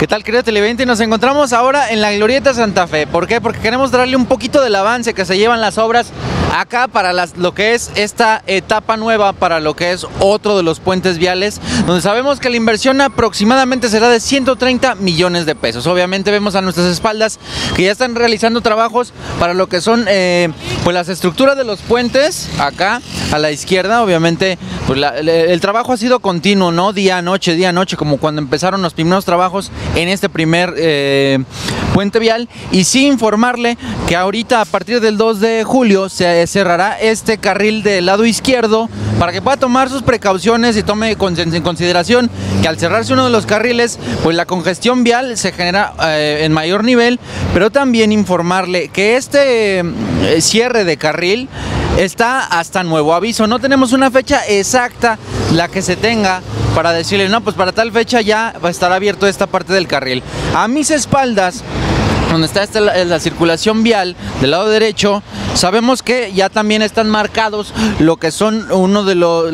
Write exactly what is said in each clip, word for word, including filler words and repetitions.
¿Qué tal, querido televidente? Nos encontramos ahora en la Glorieta Santa Fe. ¿Por qué? Porque queremos darle un poquito del avance que se llevan las obras acá para las, lo que es esta etapa nueva, para lo que es otro de los puentes viales, donde sabemos que la inversión aproximadamente será de ciento treinta millones de pesos. Obviamente vemos a nuestras espaldas que ya están realizando trabajos para lo que son eh, pues las estructuras de los puentes. Acá a la izquierda, obviamente, pues la, el, el trabajo ha sido continuo, ¿no? Día a noche, día a noche, como cuando empezaron los primeros trabajos en este primer eh, puente vial. Y sí informarle que ahorita, a partir del dos de julio, se cerrará este carril del lado izquierdo para que pueda tomar sus precauciones y tome en consideración que al cerrarse uno de los carriles, pues la congestión vial se genera eh, en mayor nivel, pero también informarle que este eh, cierre de carril está hasta nuevo aviso. No tenemos una fecha exacta la que se tenga para decirle, no, pues para tal fecha ya va a estar abierto esta parte del carril. A mis espaldas, donde está esta, la, la circulación vial del lado derecho, sabemos que ya también están marcados lo que son uno de los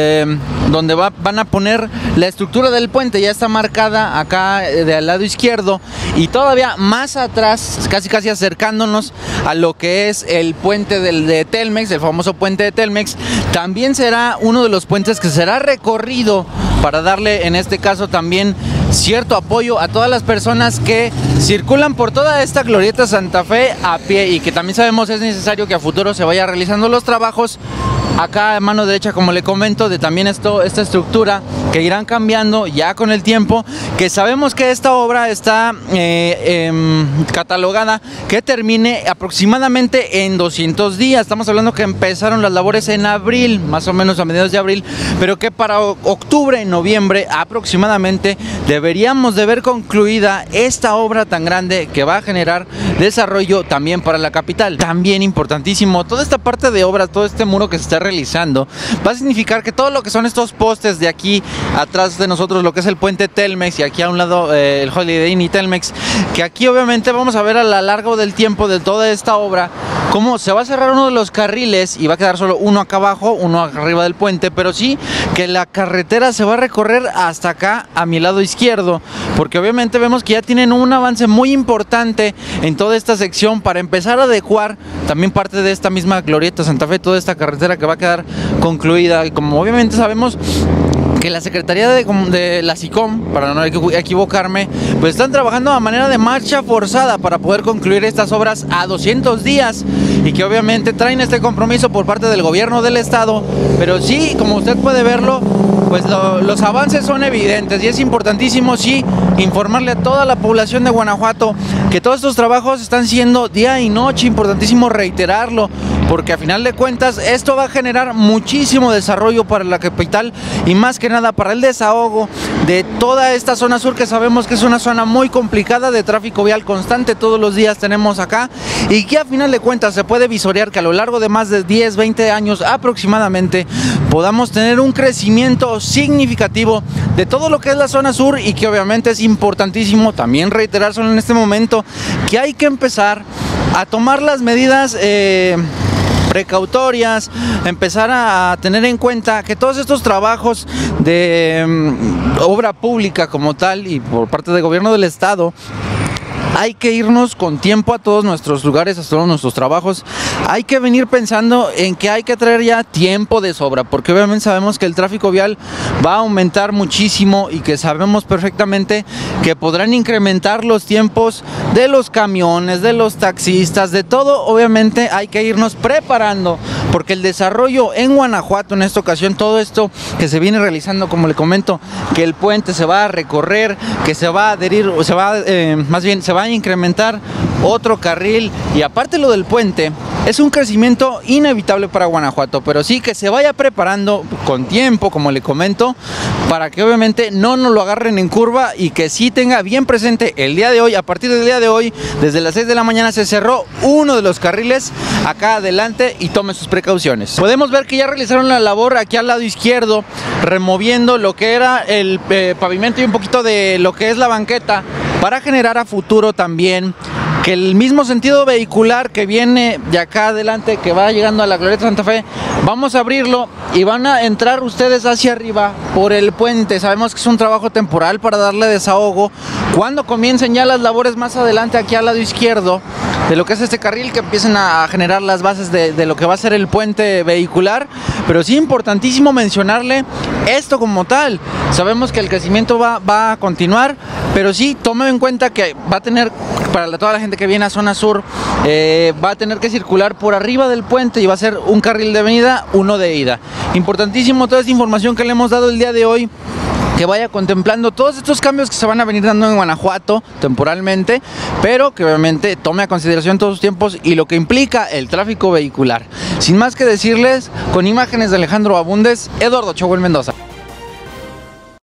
donde va, van a poner la estructura del puente. Ya está marcada acá del lado izquierdo, y todavía más atrás, casi casi acercándonos a lo que es el puente del, de Telmex, el famoso puente de Telmex, también será uno de los puentes que será recorrido para darle en este caso también cierto apoyo a todas las personas que circulan por toda esta Glorieta Santa Fe a pie, y que también sabemos es necesario que a futuro se vaya realizando los trabajos acá a mano derecha, como le comento, de también esto, esta estructura que irán cambiando ya con el tiempo, que sabemos que esta obra está eh, eh, catalogada que termine aproximadamente en doscientos días. Estamos hablando que empezaron las labores en abril, más o menos a mediados de abril, pero que para octubre, noviembre aproximadamente deberíamos de ver concluida esta obra tan grande que va a generar desarrollo también para la capital. También importantísimo, toda esta parte de obra, todo este muro que se está realizando, va a significar que todo lo que son estos postes de aquí atrás de nosotros, lo que es el puente Telmex, y aquí a un lado eh, el Holiday Inn y Telmex, que aquí obviamente vamos a ver a lo largo del tiempo de toda esta obra cómo se va a cerrar uno de los carriles y va a quedar solo uno acá abajo, uno arriba del puente, pero sí que la carretera se va a recorrer hasta acá a mi lado izquierdo, porque obviamente vemos que ya tienen un avance muy importante en toda esta sección para empezar a adecuar también parte de esta misma Glorieta Santa Fe, toda esta carretera que va a quedar concluida. Y como obviamente sabemos que la Secretaría de, de la SICOM, para no equivocarme, pues están trabajando a manera de marcha forzada para poder concluir estas obras a doscientos días, y que obviamente traen este compromiso por parte del gobierno del estado. Pero sí, como usted puede verlo, pues lo, los avances son evidentes, y es importantísimo sí informarle a toda la población de Guanajuato que todos estos trabajos están siendo día y noche. Importantísimo reiterarlo, porque a final de cuentas esto va a generar muchísimo desarrollo para la capital, y más que nada para el desahogo de toda esta zona sur, que sabemos que es una zona muy complicada de tráfico vial constante. Todos los días tenemos acá, y que a final de cuentas se puede visorear que a lo largo de más de diez, veinte años aproximadamente podamos tener un crecimiento significativo de todo lo que es la zona sur, y que obviamente es importantísimo también reiterar solo en este momento que hay que empezar a tomar las medidas eh, precautorias, empezar a tener en cuenta que todos estos trabajos de um, obra pública como tal y por parte del gobierno del estado, hay que irnos con tiempo a todos nuestros lugares, a todos nuestros trabajos. Hay que venir pensando en que hay que traer ya tiempo de sobra, porque obviamente sabemos que el tráfico vial va a aumentar muchísimo, y que sabemos perfectamente que podrán incrementar los tiempos de los camiones, de los taxistas, de todo. Obviamente hay que irnos preparando, porque el desarrollo en Guanajuato en esta ocasión, todo esto que se viene realizando, como le comento, que el puente se va a recorrer, que se va a adherir, o se va, eh, más bien se va a incrementar otro carril, y aparte lo del puente es un crecimiento inevitable para Guanajuato, pero sí que se vaya preparando con tiempo, como le comento, para que obviamente no nos lo agarren en curva, y que sí tenga bien presente el día de hoy. A partir del día de hoy, desde las seis de la mañana se cerró uno de los carriles acá adelante, y tome sus precauciones. Podemos ver que ya realizaron la labor aquí al lado izquierdo, removiendo lo que era el eh, pavimento y un poquito de lo que es la banqueta, para generar a futuro también que el mismo sentido vehicular que viene de acá adelante, que va llegando a la Glorieta Santa Fe, vamos a abrirlo y van a entrar ustedes hacia arriba por el puente. Sabemos que es un trabajo temporal para darle desahogo cuando comiencen ya las labores más adelante aquí al lado izquierdo de lo que es este carril, que empiecen a generar las bases de, de lo que va a ser el puente vehicular. Pero sí, importantísimo mencionarle esto como tal. Sabemos que el crecimiento va, va a continuar, pero sí, tome en cuenta que va a tener, para la, toda la gente que viene a zona sur, eh, va a tener que circular por arriba del puente y va a ser un carril de venida, uno de ida. Importantísimo toda esta información que le hemos dado el día de hoy, que vaya contemplando todos estos cambios que se van a venir dando en Guanajuato temporalmente, pero que obviamente tome a consideración todos los tiempos y lo que implica el tráfico vehicular. Sin más que decirles, con imágenes de Alejandro Abundes, Eduardo Chowell Mendoza.